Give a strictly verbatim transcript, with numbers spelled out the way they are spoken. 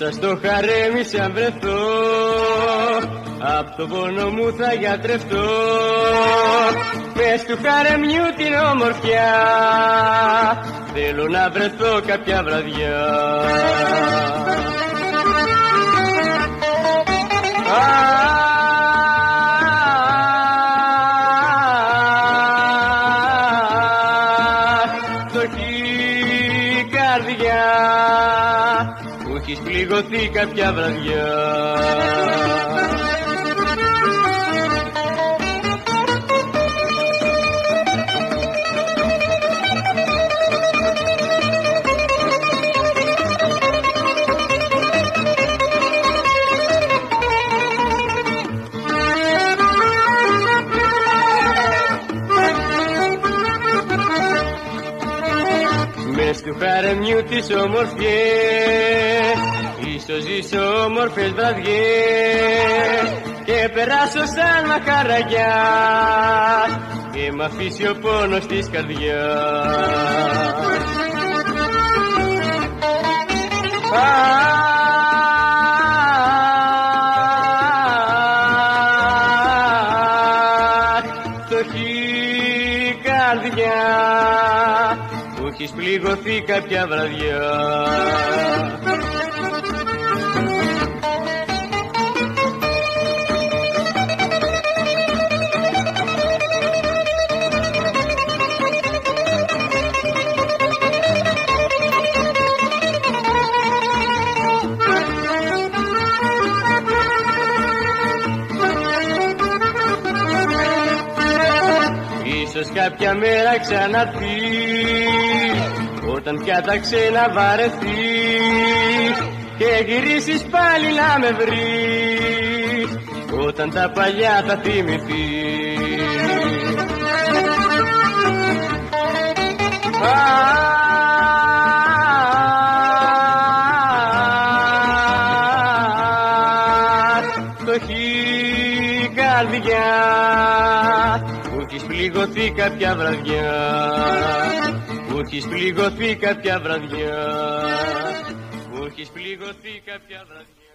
μέσα στο χαρέμι σαν βρεθώ, απ' το πόνο μου θα γιατρευτώ. Μες του χαρεμιού την ομορφιά θέλω να βρεθώ κάποια βραδιά. Φτωχή καρδιά που έχεις πληγωθεί κάποια βραδιά. Μες του χαρεμιού τις ομορφιές ίσως ζήσω όμορφες βραδιές και περάσω σαν μαχαραγιάς και μ' αφήσει ο πόνος της καρδιάς. Φτωχή καρδιά που έχεις πληγωθεί κάποια βραδιά. Ίσως κάποια μέρα ξαναρθεί, όταν πια τα ξένα βαρεθείς και γυρίσεις πάλι να με βρεις, όταν τα παλιά θα θυμηθείς. Φτωχή καρδιά που έχεις πληγωθεί κάποια βραδιά, που έχεις πληγωθεί κάποια βραδιά, που έχεις πληγωθεί κάποια βραδιά.